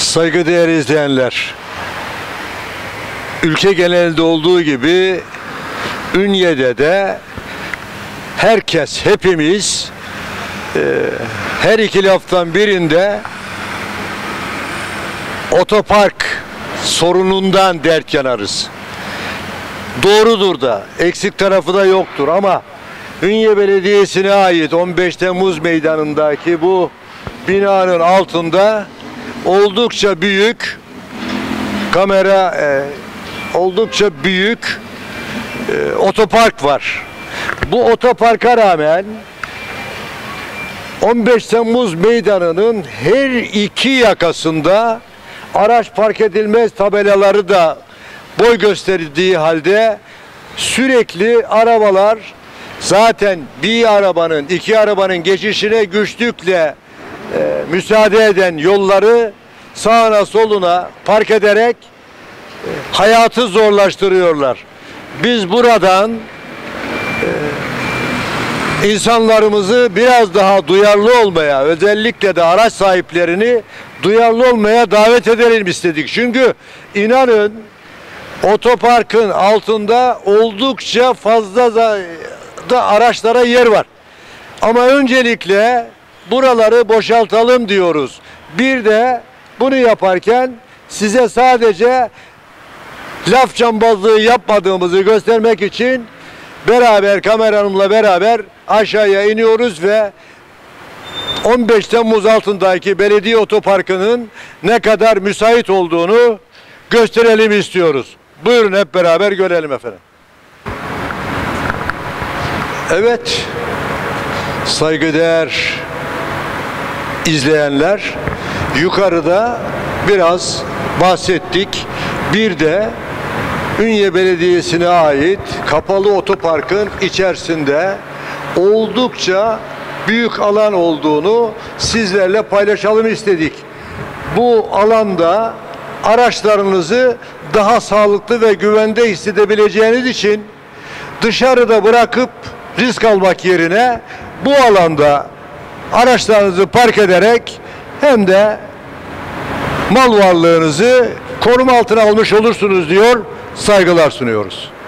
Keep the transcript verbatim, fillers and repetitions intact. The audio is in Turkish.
Saygıdeğer izleyenler, ülke genelinde olduğu gibi Ünye'de de herkes, hepimiz e, her iki laftan birinde otopark sorunundan dert yanarız. Doğrudur da, eksik tarafı da yoktur ama Ünye Belediyesi'ne ait on beş Temmuz Meydanı'ndaki bu binanın altında oldukça büyük kamera e, oldukça büyük e, otopark var. Bu otoparka rağmen on beş Temmuz Meydanı'nın her iki yakasında araç park edilmez tabelaları da boy gösterdiği halde sürekli arabalar, zaten bir arabanın iki arabanın geçişine güçlükle e, müsaade eden yolları sağına soluna park ederek e, hayatı zorlaştırıyorlar. Biz buradan e, insanlarımızı biraz daha duyarlı olmaya, özellikle de araç sahiplerini duyarlı olmaya davet edelim istedik. Çünkü inanın otoparkın altında oldukça fazla da, da araçlara yer var. Ama öncelikle buraları boşaltalım diyoruz. Bir de bunu yaparken size sadece laf cambazlığı yapmadığımızı göstermek için beraber kameramla beraber aşağıya iniyoruz ve on beş Temmuz altındaki belediye otoparkının ne kadar müsait olduğunu gösterelim istiyoruz. Buyurun hep beraber görelim efendim. Evet, saygıdeğer izleyenler, yukarıda biraz bahsettik. Bir de Ünye Belediyesi'ne ait kapalı otoparkın içerisinde oldukça büyük alan olduğunu sizlerle paylaşalım istedik. Bu alanda araçlarınızı daha sağlıklı ve güvende hissedebileceğiniz için dışarıda bırakıp risk almak yerine bu alanda araçlarınızı park ederek hem de mal varlığınızı koruma altına almış olursunuz diyor, saygılar sunuyoruz.